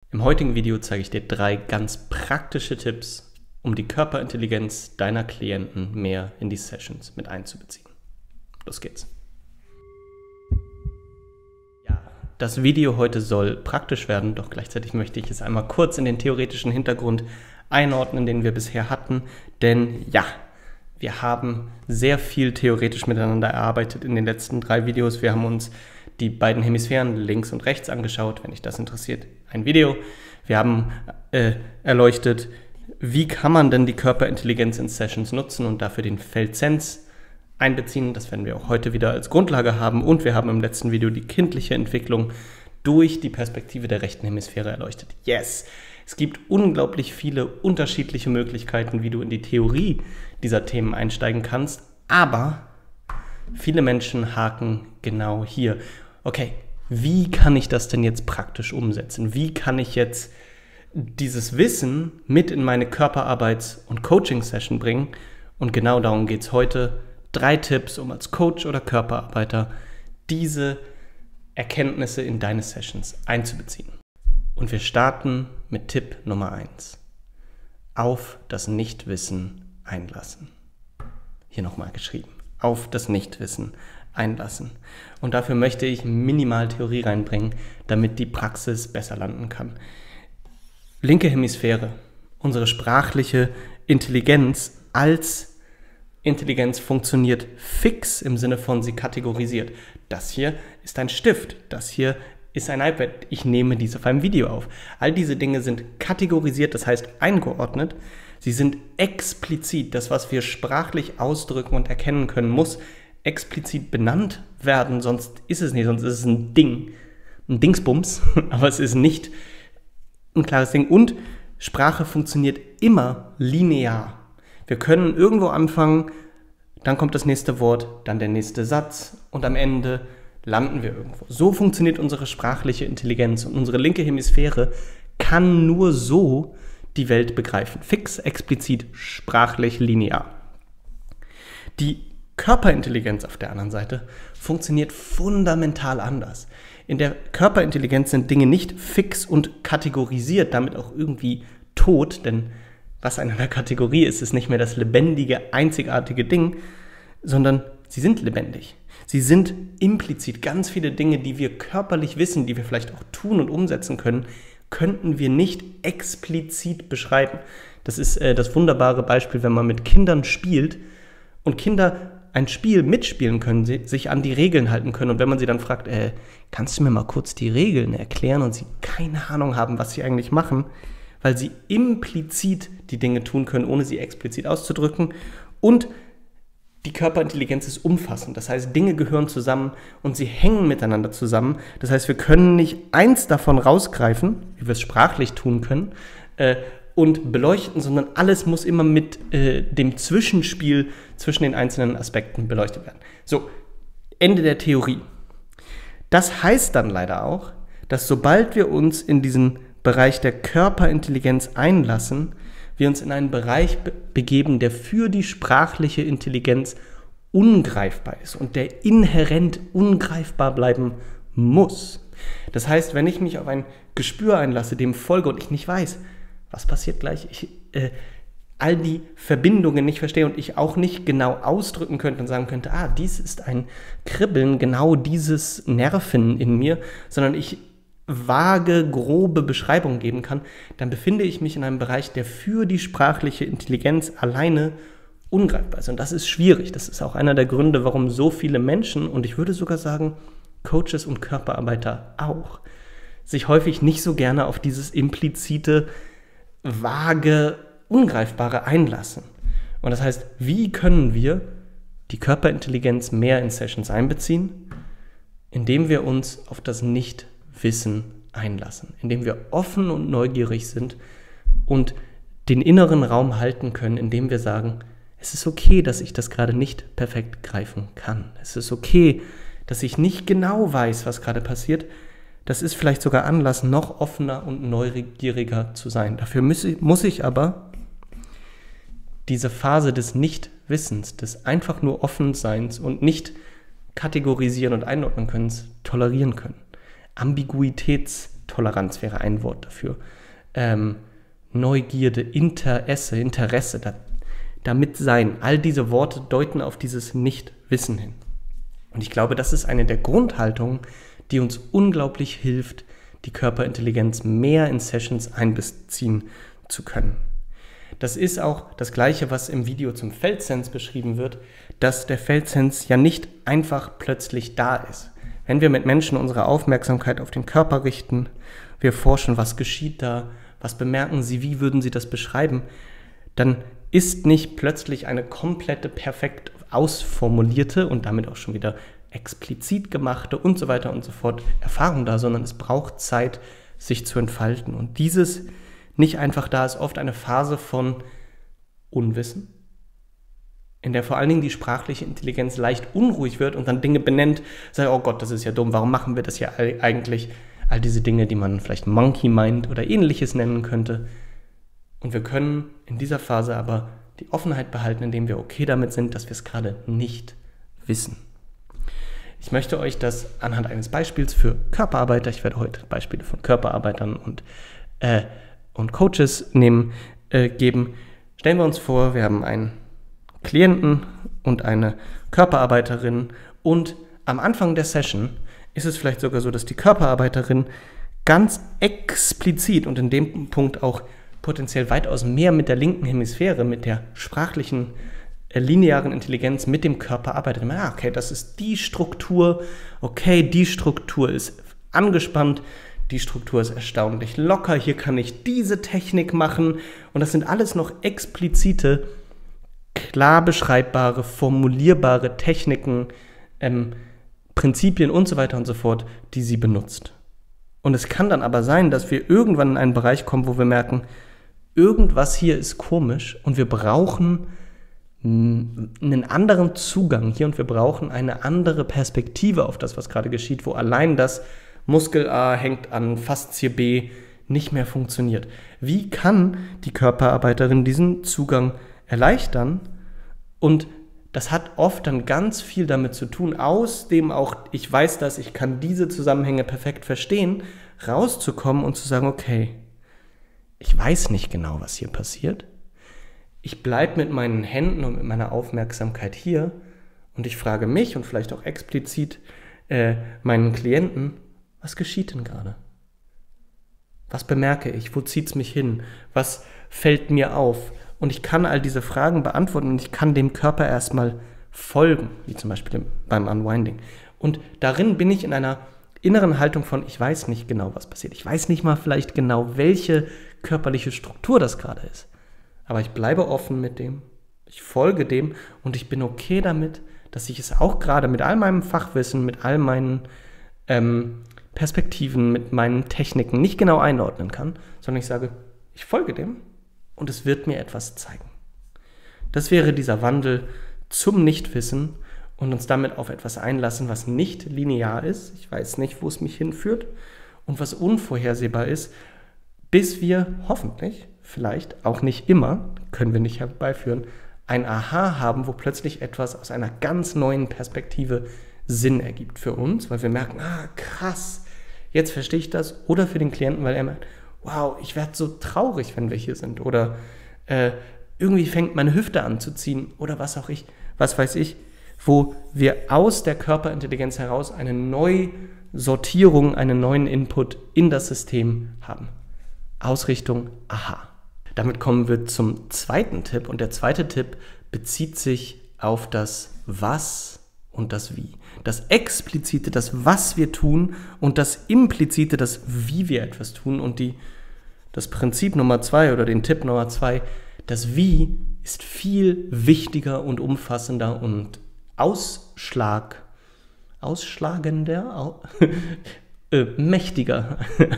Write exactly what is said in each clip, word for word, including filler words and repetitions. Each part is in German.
Im heutigen Video zeige ich dir drei ganz praktische Tipps, um die Körperintelligenz deiner Klienten mehr in die Sessions mit einzubeziehen. Los geht's. Ja, das Video heute soll praktisch werden, doch gleichzeitig möchte ich es einmal kurz in den theoretischen Hintergrund einordnen, den wir bisher hatten, denn ja, wir haben sehr viel theoretisch miteinander erarbeitet in den letzten drei Videos. Wir haben uns die beiden Hemisphären links und rechts angeschaut, wenn dich das interessiert, ein Video. Wir haben äh, erleuchtet, wie kann man denn die Körperintelligenz in Sessions nutzen und dafür den Feldsens einbeziehen. Das werden wir auch heute wieder als Grundlage haben. Und wir haben im letzten Video die kindliche Entwicklung durch die Perspektive der rechten Hemisphäre erleuchtet. Yes! Es gibt unglaublich viele unterschiedliche Möglichkeiten, wie du in die Theorie dieser Themen einsteigen kannst, aber viele Menschen haken genau hier. Okay, wie kann ich das denn jetzt praktisch umsetzen? Wie kann ich jetzt dieses Wissen mit in meine Körperarbeits- und Coaching-Session bringen? Und genau darum geht es heute. Drei Tipps, um als Coach oder Körperarbeiter diese Erkenntnisse in deine Sessions einzubeziehen. Und wir starten mit Tipp Nummer eins. Auf das Nichtwissen einlassen. Hier nochmal geschrieben. Auf das Nichtwissen einlassen. Und dafür möchte ich minimal Theorie reinbringen, damit die Praxis besser landen kann. Linke Hemisphäre, unsere sprachliche Intelligenz als Intelligenz funktioniert fix im Sinne von, sie kategorisiert. Das hier ist ein Stift, das hier ist ein iPad, ich nehme dies auf einem Video auf. All diese Dinge sind kategorisiert, das heißt eingeordnet. Sie sind explizit, das, was wir sprachlich ausdrücken und erkennen können, muss explizit benannt werden, sonst ist es nicht, sonst ist es ein Ding, ein Dingsbums, aber es ist nicht ein klares Ding. Und Sprache funktioniert immer linear. Wir können irgendwo anfangen, dann kommt das nächste Wort, dann der nächste Satz und am Ende landen wir irgendwo. So funktioniert unsere sprachliche Intelligenz und unsere linke Hemisphäre kann nur so die Welt begreifen. Fix, explizit, sprachlich, linear. Die Körperintelligenz auf der anderen Seite funktioniert fundamental anders. In der Körperintelligenz sind Dinge nicht fix und kategorisiert, damit auch irgendwie tot, denn was in einer Kategorie ist, ist nicht mehr das lebendige, einzigartige Ding, sondern sie sind lebendig. Sie sind implizit. Ganz viele Dinge, die wir körperlich wissen, die wir vielleicht auch tun und umsetzen können, könnten wir nicht explizit beschreiben. Das ist äh, das wunderbare Beispiel, wenn man mit Kindern spielt und Kinder ein Spiel mitspielen können, sie sich an die Regeln halten können. Und wenn man sie dann fragt, äh, kannst du mir mal kurz die Regeln erklären, und sie keine Ahnung haben, was sie eigentlich machen, weil sie implizit die Dinge tun können, ohne sie explizit auszudrücken. Und die Körperintelligenz ist umfassend. Das heißt, Dinge gehören zusammen und sie hängen miteinander zusammen. Das heißt, wir können nicht eins davon rausgreifen, wie wir es sprachlich tun können, äh, und beleuchten, sondern alles muss immer mit äh, dem Zwischenspiel zwischen den einzelnen Aspekten beleuchtet werden. So, Ende der Theorie. Das heißt dann leider auch, dass sobald wir uns in diesen Bereich der Körperintelligenz einlassen, wir uns in einen Bereich be- begeben, der für die sprachliche Intelligenz ungreifbar ist und der inhärent ungreifbar bleiben muss. Das heißt, wenn ich mich auf ein Gespür einlasse, dem folge und ich nicht weiß, was passiert gleich, ich äh, all die Verbindungen nicht verstehe und ich auch nicht genau ausdrücken könnte und sagen könnte, ah, dies ist ein Kribbeln, genau dieses Nerven in mir, sondern ich vage, grobe Beschreibung geben kann, dann befinde ich mich in einem Bereich, der für die sprachliche Intelligenz alleine ungreifbar ist. Und das ist schwierig. Das ist auch einer der Gründe, warum so viele Menschen, und ich würde sogar sagen, Coaches und Körperarbeiter auch, sich häufig nicht so gerne auf dieses implizite, vage, ungreifbare einlassen. Und das heißt, wie können wir die Körperintelligenz mehr in Sessions einbeziehen? Indem wir uns auf das Nicht-Wissen einlassen, indem wir offen und neugierig sind und den inneren Raum halten können, indem wir sagen, es ist okay, dass ich das gerade nicht perfekt greifen kann. Es ist okay, dass ich nicht genau weiß, was gerade passiert. Das ist vielleicht sogar Anlass, noch offener und neugieriger zu sein. Dafür muss ich, muss ich aber diese Phase des Nichtwissens, des einfach nur Offenseins und nicht kategorisieren und einordnen können, tolerieren können. Ambiguitäts Toleranz wäre ein Wort dafür. Ähm, Neugierde, Interesse, Interesse, da, damit sein. All diese Worte deuten auf dieses Nichtwissen hin. Und ich glaube, das ist eine der Grundhaltungen, die uns unglaublich hilft, die Körperintelligenz mehr in Sessions einbeziehen zu können. Das ist auch das Gleiche, was im Video zum Feldsense beschrieben wird, dass der Feldsense ja nicht einfach plötzlich da ist. Wenn wir mit Menschen unsere Aufmerksamkeit auf den Körper richten, wir forschen, was geschieht da, was bemerken sie, wie würden sie das beschreiben, dann ist nicht plötzlich eine komplette, perfekt ausformulierte und damit auch schon wieder explizit gemachte und so weiter und so fort Erfahrung da, sondern es braucht Zeit, sich zu entfalten. Und dieses nicht einfach da ist oft eine Phase von Unwissen, in der vor allen Dingen die sprachliche Intelligenz leicht unruhig wird und dann Dinge benennt, sagt, oh Gott, das ist ja dumm, warum machen wir das ja eigentlich? All diese Dinge, die man vielleicht Monkey Mind oder ähnliches nennen könnte. Und wir können in dieser Phase aber die Offenheit behalten, indem wir okay damit sind, dass wir es gerade nicht wissen. Ich möchte euch das anhand eines Beispiels für Körperarbeiter, ich werde heute Beispiele von Körperarbeitern und, äh, und Coaches nehmen, äh, geben. Stellen wir uns vor, wir haben einen Klienten und eine Körperarbeiterin und am Anfang der Session ist es vielleicht sogar so, dass die Körperarbeiterin ganz explizit und in dem Punkt auch potenziell weitaus mehr mit der linken Hemisphäre, mit der sprachlichen, äh, linearen Intelligenz mit dem Körper arbeitet. Ah, okay, das ist die Struktur, okay, die Struktur ist angespannt, die Struktur ist erstaunlich locker, hier kann ich diese Technik machen und das sind alles noch explizite, klar beschreibbare, formulierbare Techniken, ähm, Prinzipien und so weiter und so fort, die sie benutzt. Und es kann dann aber sein, dass wir irgendwann in einen Bereich kommen, wo wir merken, irgendwas hier ist komisch und wir brauchen einen anderen Zugang hier und wir brauchen eine andere Perspektive auf das, was gerade geschieht, wo allein das Muskel A hängt an Faszie B nicht mehr funktioniert. Wie kann die Körperarbeiterin diesen Zugang erleichtern? Und das hat oft dann ganz viel damit zu tun, aus dem auch, ich weiß das, ich kann diese Zusammenhänge perfekt verstehen, rauszukommen und zu sagen, okay, ich weiß nicht genau, was hier passiert. Ich bleibe mit meinen Händen und mit meiner Aufmerksamkeit hier und ich frage mich und vielleicht auch explizit äh, meinen Klienten, was geschieht denn gerade? Was bemerke ich? Wo zieht es mich hin? Was fällt mir auf? Und ich kann all diese Fragen beantworten und ich kann dem Körper erstmal folgen, wie zum Beispiel beim Unwinding. Und darin bin ich in einer inneren Haltung von, ich weiß nicht genau, was passiert. Ich weiß nicht mal vielleicht genau, welche körperliche Struktur das gerade ist. Aber ich bleibe offen mit dem, ich folge dem und ich bin okay damit, dass ich es auch gerade mit all meinem Fachwissen, mit all meinen ähm, Perspektiven, mit meinen Techniken nicht genau einordnen kann, sondern ich sage, ich folge dem. Und es wird mir etwas zeigen. Das wäre dieser Wandel zum Nichtwissen und uns damit auf etwas einlassen, was nicht linear ist. Ich weiß nicht, wo es mich hinführt und was unvorhersehbar ist, bis wir hoffentlich, vielleicht auch nicht immer, können wir nicht herbeiführen, ein Aha haben, wo plötzlich etwas aus einer ganz neuen Perspektive Sinn ergibt für uns, weil wir merken, ah krass, jetzt verstehe ich das. Oder für den Klienten, weil er merkt, wow, ich werde so traurig, wenn wir hier sind. Oder äh, irgendwie fängt meine Hüfte an zu ziehen. Oder was auch ich, was weiß ich, wo wir aus der Körperintelligenz heraus eine Neusortierung, einen neuen Input in das System haben. Ausrichtung, aha. Damit kommen wir zum zweiten Tipp. Und der zweite Tipp bezieht sich auf das Was und das Wie. Das Explizite, das Was wir tun und das Implizite, das Wie wir etwas tun. Und die, das Prinzip Nummer zwei oder den Tipp Nummer zwei, das Wie ist viel wichtiger und umfassender und Ausschlag, ausschlagender, au, äh, mächtiger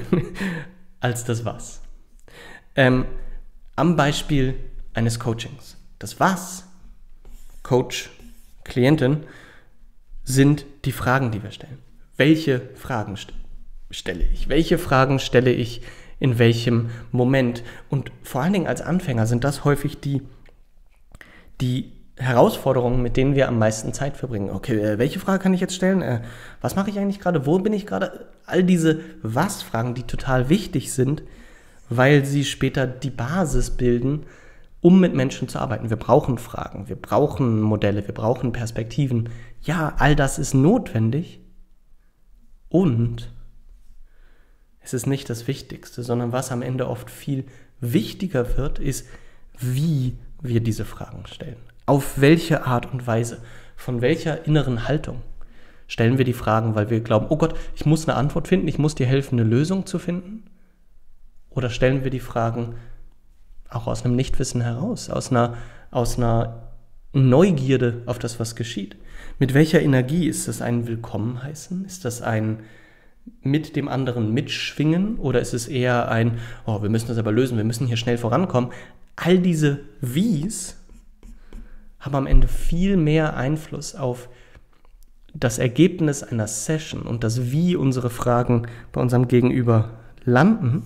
als das Was. Ähm, am Beispiel eines Coachings. Das Was, Coach, Klientin, sind die Fragen, die wir stellen. Welche Fragen st- stelle ich? Welche Fragen stelle ich in welchem Moment? Und vor allen Dingen als Anfänger sind das häufig die, die Herausforderungen, mit denen wir am meisten Zeit verbringen. Okay, äh, welche Frage kann ich jetzt stellen? Äh, was mache ich eigentlich gerade? Wo bin ich gerade? All diese Was-Fragen, die total wichtig sind, weil sie später die Basis bilden, um mit Menschen zu arbeiten. Wir brauchen Fragen, wir brauchen Modelle, wir brauchen Perspektiven. Ja, all das ist notwendig und es ist nicht das Wichtigste, sondern was am Ende oft viel wichtiger wird, ist, wie wir diese Fragen stellen. Auf welche Art und Weise, von welcher inneren Haltung stellen wir die Fragen, weil wir glauben, oh Gott, ich muss eine Antwort finden, ich muss dir helfen, eine Lösung zu finden? Oder stellen wir die Fragen auch aus einem Nichtwissen heraus, aus einer, aus einer Neugierde auf das, was geschieht? Mit welcher Energie? Ist das ein Willkommen heißen? Ist das ein mit dem anderen mitschwingen? Oder ist es eher ein, oh, wir müssen das aber lösen, wir müssen hier schnell vorankommen? All diese Wies haben am Ende viel mehr Einfluss auf das Ergebnis einer Session und das, wie unsere Fragen bei unserem Gegenüber landen,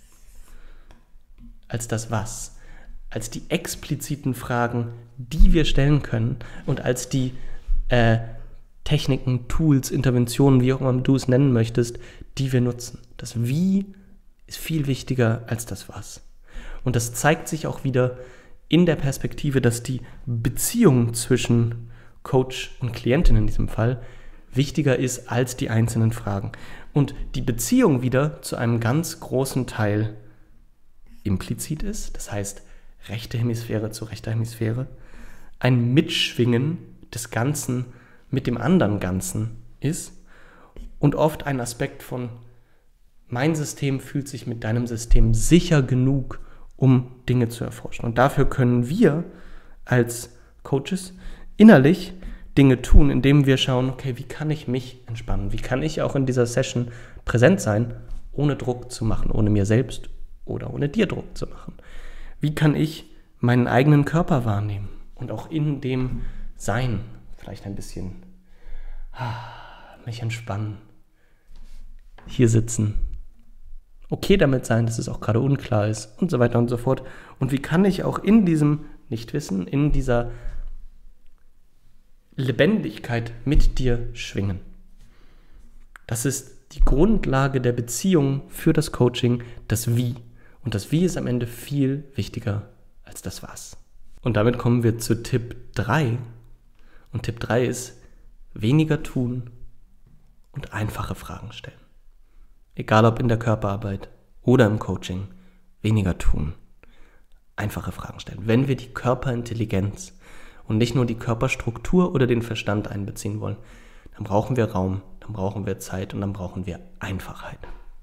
als das Was, als die expliziten Fragen, die wir stellen können und als die äh, Techniken, Tools, Interventionen, wie auch immer du es nennen möchtest, die wir nutzen. Das Wie ist viel wichtiger als das Was. Und das zeigt sich auch wieder in der Perspektive, dass die Beziehung zwischen Coach und Klientin in diesem Fall wichtiger ist als die einzelnen Fragen. Und die Beziehung wieder zu einem ganz großen Teil implizit ist, das heißt rechte Hemisphäre zu rechter Hemisphäre, ein Mitschwingen des Ganzen mit dem anderen Ganzen ist und oft ein Aspekt von mein System fühlt sich mit deinem System sicher genug, um Dinge zu erforschen. Und dafür können wir als Coaches innerlich Dinge tun, indem wir schauen, okay, wie kann ich mich entspannen? Wie kann ich auch in dieser Session präsent sein, ohne Druck zu machen, ohne mir selbst oder ohne dir Druck zu machen? Wie kann ich meinen eigenen Körper wahrnehmen und auch in dem Sein vielleicht ein bisschen mich entspannen, hier sitzen, okay damit sein, dass es auch gerade unklar ist und so weiter und so fort. Und wie kann ich auch in diesem Nichtwissen, in dieser Lebendigkeit mit dir schwingen? Das ist die Grundlage der Beziehung für das Coaching, das Wie. Und das Wie ist am Ende viel wichtiger als das Was. Und damit kommen wir zu Tipp drei. Und Tipp drei ist, weniger tun und einfache Fragen stellen. Egal ob in der Körperarbeit oder im Coaching, weniger tun, einfache Fragen stellen. Wenn wir die Körperintelligenz und nicht nur die Körperstruktur oder den Verstand einbeziehen wollen, dann brauchen wir Raum, dann brauchen wir Zeit und dann brauchen wir Einfachheit.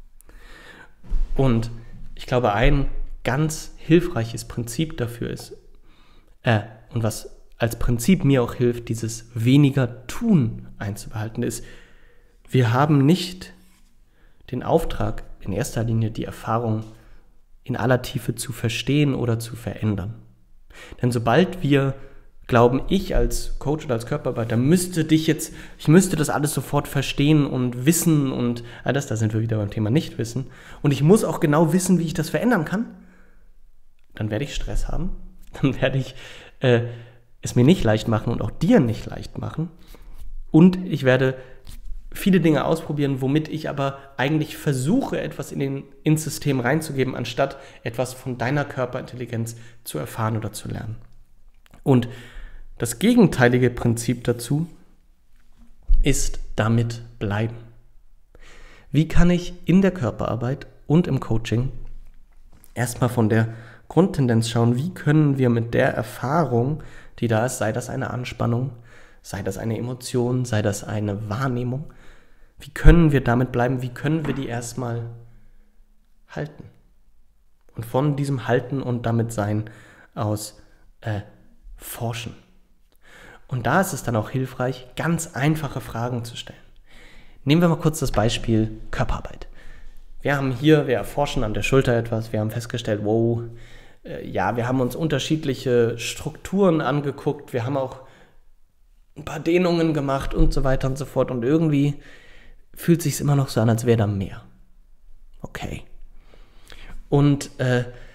Und ich glaube, ein ganz hilfreiches Prinzip dafür ist, äh, und was als Prinzip mir auch hilft, dieses weniger Tun einzubehalten, ist, wir haben nicht den Auftrag, in erster Linie die Erfahrung in aller Tiefe zu verstehen oder zu verändern. Denn sobald wir glauben, ich als Coach oder als Körperarbeiter müsste dich jetzt, ich müsste das alles sofort verstehen und wissen und all das, da sind wir wieder beim Thema Nichtwissen, und ich muss auch genau wissen, wie ich das verändern kann, dann werde ich Stress haben, dann werde ich äh, es mir nicht leicht machen und auch dir nicht leicht machen, und ich werde viele Dinge ausprobieren, womit ich aber eigentlich versuche, etwas in den, ins System reinzugeben, anstatt etwas von deiner Körperintelligenz zu erfahren oder zu lernen. Und das gegenteilige Prinzip dazu ist damit bleiben. Wie kann ich in der Körperarbeit und im Coaching erstmal von der Grundtendenz schauen, wie können wir mit der Erfahrung, die da ist, sei das eine Anspannung, sei das eine Emotion, sei das eine Wahrnehmung, wie können wir damit bleiben, wie können wir die erstmal halten? Und von diesem Halten und damit Sein aus äh, forschen. Und da ist es dann auch hilfreich, ganz einfache Fragen zu stellen. Nehmen wir mal kurz das Beispiel Körperarbeit. Wir haben hier, wir erforschen an der Schulter etwas, wir haben festgestellt, wow, äh, ja, wir haben uns unterschiedliche Strukturen angeguckt, wir haben auch ein paar Dehnungen gemacht und so weiter und so fort, und irgendwie fühlt es sich immer noch so an, als wäre da mehr. Okay. Und äh,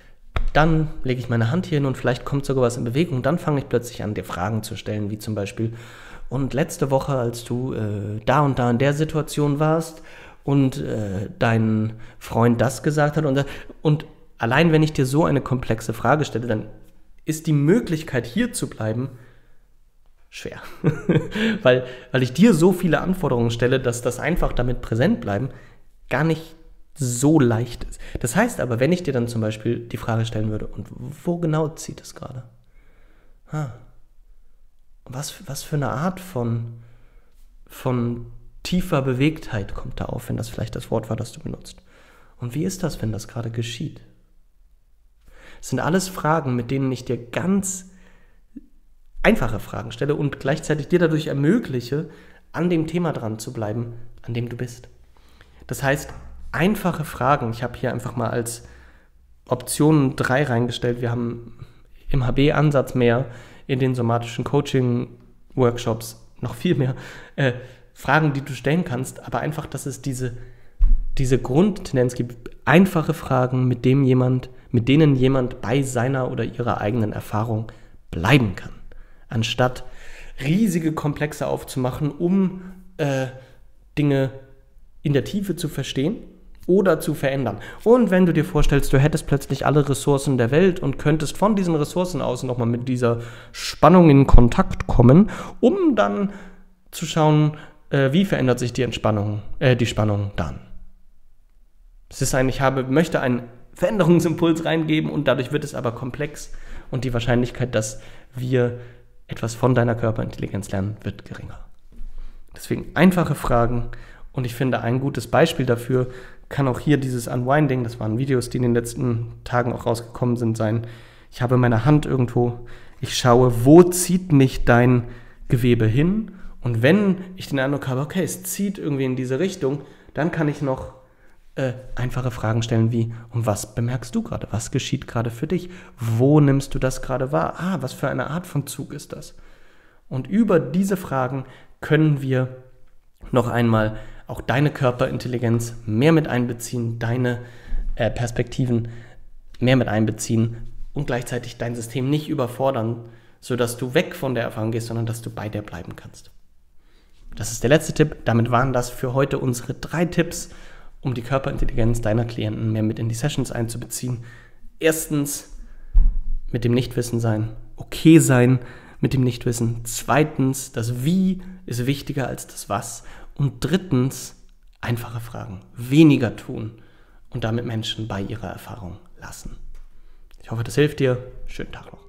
dann lege ich meine Hand hier hin und vielleicht kommt sogar was in Bewegung. Dann fange ich plötzlich an, dir Fragen zu stellen, wie zum Beispiel, und letzte Woche, als du äh, da und da in der Situation warst und äh, dein Freund das gesagt hat und, und allein wenn ich dir so eine komplexe Frage stelle, dann ist die Möglichkeit, hier zu bleiben, schwer. weil, weil ich dir so viele Anforderungen stelle, dass das einfach damit präsent bleiben gar nicht so leicht ist. Das heißt aber, wenn ich dir dann zum Beispiel die Frage stellen würde, und wo genau zieht es gerade? Ah, was, was für eine Art von, von tiefer Bewegtheit kommt da auf, wenn das vielleicht das Wort war, das du benutzt? Und wie ist das, wenn das gerade geschieht? Das sind alles Fragen, mit denen ich dir ganz einfache Fragen stelle und gleichzeitig dir dadurch ermögliche, an dem Thema dran zu bleiben, an dem du bist. Das heißt, einfache Fragen, ich habe hier einfach mal als Option drei reingestellt, wir haben im H B-Ansatz mehr, in den somatischen Coaching-Workshops noch viel mehr äh, Fragen, die du stellen kannst, aber einfach, dass es diese, diese Grundtendenz gibt, einfache Fragen, mit dem jemand, mit denen jemand bei seiner oder ihrer eigenen Erfahrung bleiben kann, anstatt riesige Komplexe aufzumachen, um äh, Dinge in der Tiefe zu verstehen oder zu verändern. Und wenn du dir vorstellst, du hättest plötzlich alle Ressourcen der Welt und könntest von diesen Ressourcen aus nochmal mit dieser Spannung in Kontakt kommen, um dann zu schauen, äh, wie verändert sich die Entspannung, äh, die Spannung dann. Es ist ein, ich habe, möchte einen Veränderungsimpuls reingeben und dadurch wird es aber komplex und die Wahrscheinlichkeit, dass wir etwas von deiner Körperintelligenz lernen, wird geringer. Deswegen einfache Fragen. Und ich finde, ein gutes Beispiel dafür kann auch hier dieses Unwinding, das waren Videos, die in den letzten Tagen auch rausgekommen sind, sein. Ich habe meine Hand irgendwo, ich schaue, wo zieht mich dein Gewebe hin? Und wenn ich den Eindruck habe, okay, es zieht irgendwie in diese Richtung, dann kann ich noch äh, einfache Fragen stellen wie, und was bemerkst du gerade? Was geschieht gerade für dich? Wo nimmst du das gerade wahr? Ah, was für eine Art von Zug ist das? Und über diese Fragen können wir noch einmal auch deine Körperintelligenz mehr mit einbeziehen, deine äh, Perspektiven mehr mit einbeziehen und gleichzeitig dein System nicht überfordern, sodass du weg von der Erfahrung gehst, sondern dass du bei dir bleiben kannst. Das ist der letzte Tipp. Damit waren das für heute unsere drei Tipps, um die Körperintelligenz deiner Klienten mehr mit in die Sessions einzubeziehen. Erstens, mit dem Nichtwissen sein, okay sein mit dem Nichtwissen. Zweitens, das Wie ist wichtiger als das Was. Und drittens, einfache Fragen, weniger tun und damit Menschen bei ihrer Erfahrung lassen. Ich hoffe, das hilft dir. Schönen Tag noch.